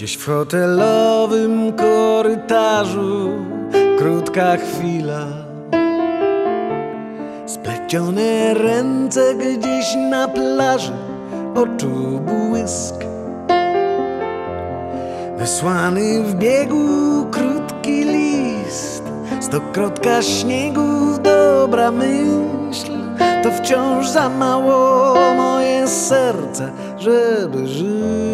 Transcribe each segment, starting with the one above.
Gdzieś w hotelowym korytarzu krótka chwila, splecione ręce gdzieś na plaży, oczu błysk, wysłany w biegu krótki list, stokrotka śniegu, dobra myśl. To wciąż za mało moje serce, żeby żyć.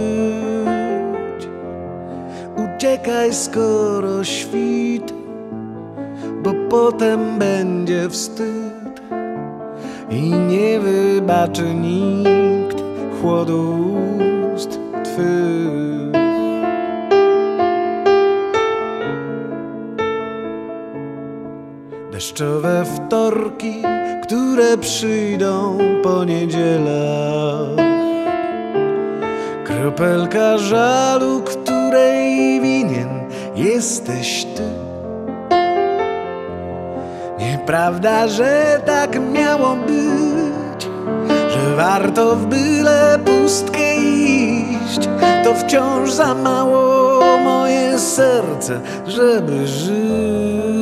Uciekaj, skoro świt, bo potem będzie wstyd i nie wybaczy nikt chłodu ust twych. Deszczowe wtorki, które przyjdą po niedzielach, kropelka żalu, której winien jesteś ty. Nieprawda, że tak miało być, że warto w byle pustkę iść. To wciąż za mało moje serce, żeby żyć.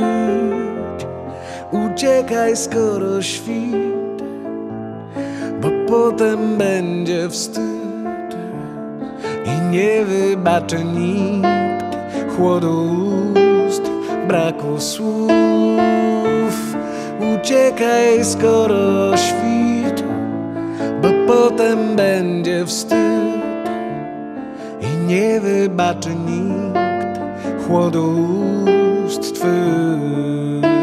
Uciekaj, skoro świt, bo potem będzie wstyd i nie wybaczy nikt chłodu ust, braku słów. Uciekaj, skoro świt, bo potem będzie wstyd i nie wybaczy nikt chłodu ust twych.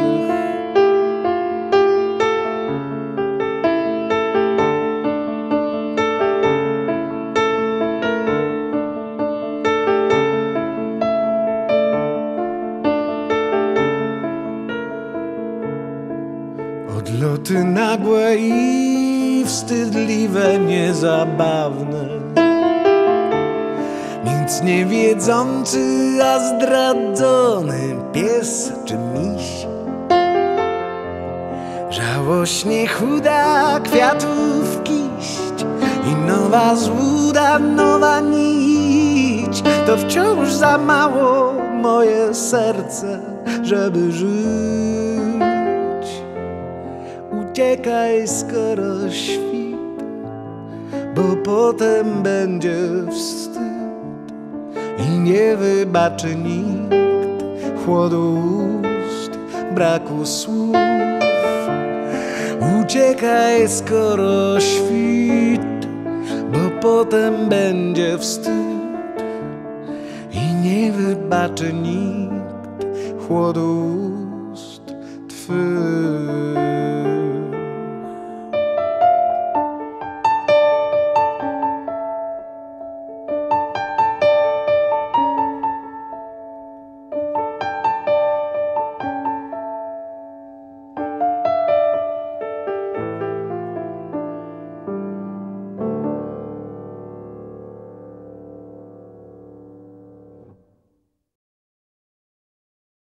Odloty nagłe i wstydliwe, niezabawne, nic nie wiedzący, a zdradzony pies czy miś. Żałośnie chuda kwiatów kiść i nowa złuda, nowa nić. To wciąż za mało moje serce, żeby żyć. Uciekaj, skoro świt, bo potem będzie wstyd i nie wybaczy nikt chłodu ust, braku słów. Uciekaj, skoro świt, bo potem będzie wstyd i nie wybaczy nikt chłodu ust twych.